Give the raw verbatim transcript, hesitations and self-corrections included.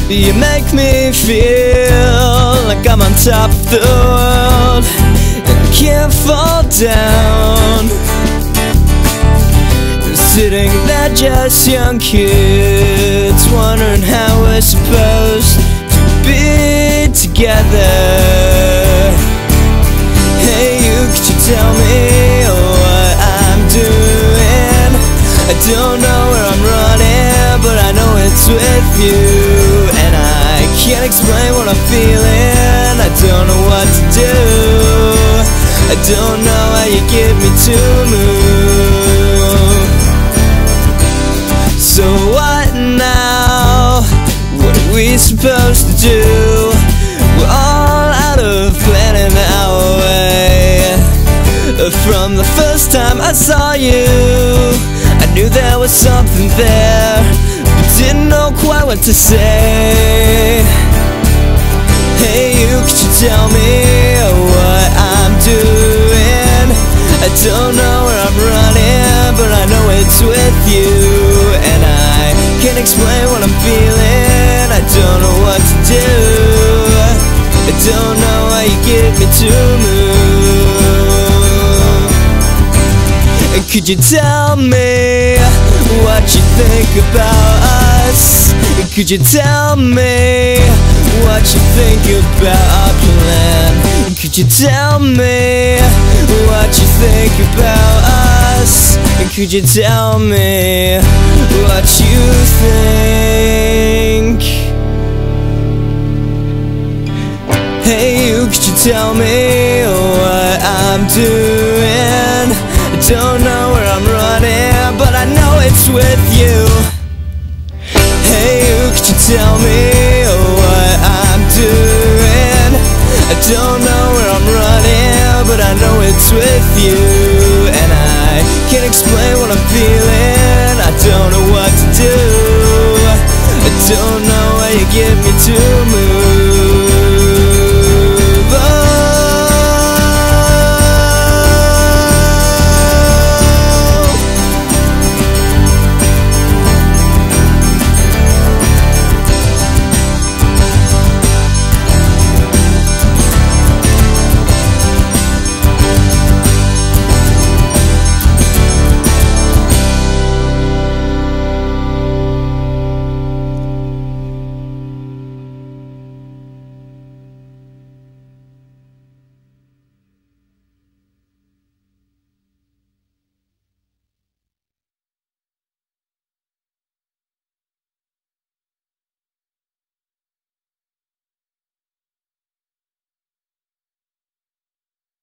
You make me feel like I'm on top of the world and I can't fall down. Sitting there just young kids, wondering how we're supposed to be together. Hey, you, could you tell me what I'm doing? I don't know where I'm running, but I know it's with you. And I can't explain what I'm feeling, I don't know what to do. I don't know how you get me to move. So what now? What are we supposed to do? We're all out of planning our way. From the first time I saw you, I knew there was something there, but didn't know quite what to say. Hey, you, could you tell me what I'm doing? I don't know where I'm running, but I know it's with you. And I can't explain what I'm feeling, I don't know what to do. I don't know how you get me to move. Could you tell me what you think about us? Could you tell me what you think about our plan? Could you tell me what you think about us? Could you tell me what you think? Hey, you, could you tell me what I'm doing? I don't know where I'm running, but I know it's with you. Hey, you, could you tell me what I'm doing? I don't know where I'm running, but I know it's with you.